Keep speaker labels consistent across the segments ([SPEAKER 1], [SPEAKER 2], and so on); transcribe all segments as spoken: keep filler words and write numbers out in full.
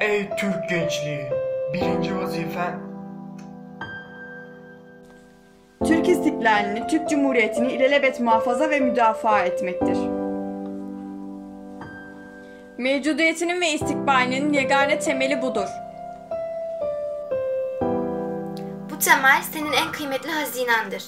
[SPEAKER 1] Ey Türk gençliği! Birinci vazifen
[SPEAKER 2] Türk istiklalini, Türk Cumhuriyeti'ni ilelebet muhafaza ve müdafaa etmektir. Mevcudiyetinin ve istikbalinin yegane temeli budur.
[SPEAKER 3] Bu temel senin en kıymetli hazinendir.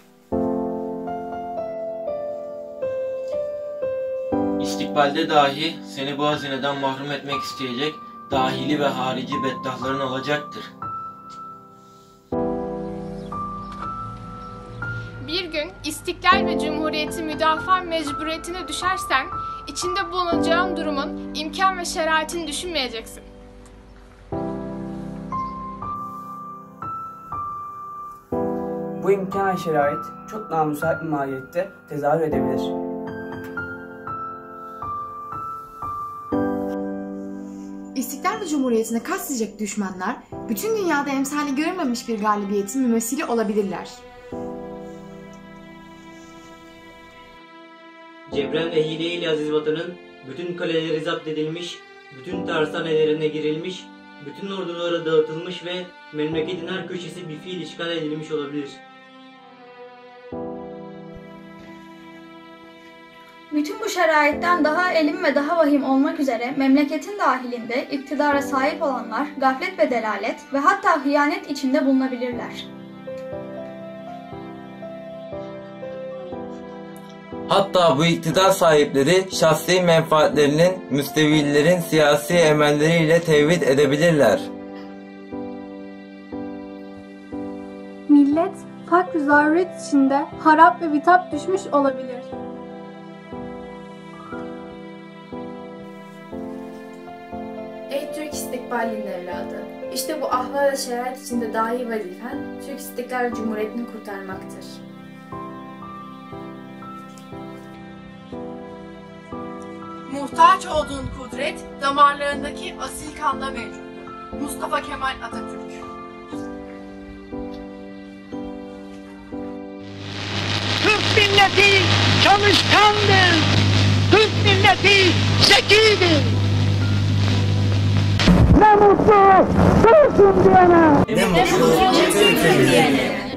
[SPEAKER 4] İstikbalde dahi seni bu hazineden mahrum etmek isteyecek dahili ve harici beddahların olacaktır.
[SPEAKER 5] Bir gün istiklal ve cumhuriyeti müdafaa mecburiyetine düşersen, içinde bulunacağın durumun imkan ve şeraitini düşünmeyeceksin.
[SPEAKER 6] Bu imkan ve şerait çok namüsait bir mahiyette tezahür edebilir.
[SPEAKER 7] İstiklal ve Cumhuriyeti'ne kastedecek düşmanlar, bütün dünyada emsali görülmemiş bir galibiyetin mümessili olabilirler.
[SPEAKER 8] Cebren ve hileyle aziz vatanın bütün kaleleri zapt edilmiş, bütün tersanelerine girilmiş, bütün ordulara dağıtılmış ve memleketin her köşesi bir fiil işgal edilmiş olabilir.
[SPEAKER 9] Bütün bu şeraitten daha elim ve daha vahim olmak üzere memleketin dahilinde iktidara sahip olanlar gaflet ve delalet ve hatta hıyanet içinde bulunabilirler.
[SPEAKER 10] Hatta bu iktidar sahipleri şahsi menfaatlerinin müstevillerin siyasi emelleriyle tevhid edebilirler.
[SPEAKER 11] Millet fakr-ı zaruret içinde harap ve bitap düşmüş olabilir.
[SPEAKER 12] Ey Türk istikbalinin evladı! İşte bu ahlak ve şeriat içinde dahi vazifen Türk İstiklal Cumhuriyeti'ni kurtarmaktır.
[SPEAKER 13] Muhtaç olduğun kudret damarlarındaki asil kanda mevcuttur. Mustafa Kemal Atatürk.
[SPEAKER 14] Türk milleti çalışkandır. Türk milleti zekidir. Ne mutlu Türk'üm diyene.
[SPEAKER 10] Ne mutlu Türk'üm diyene.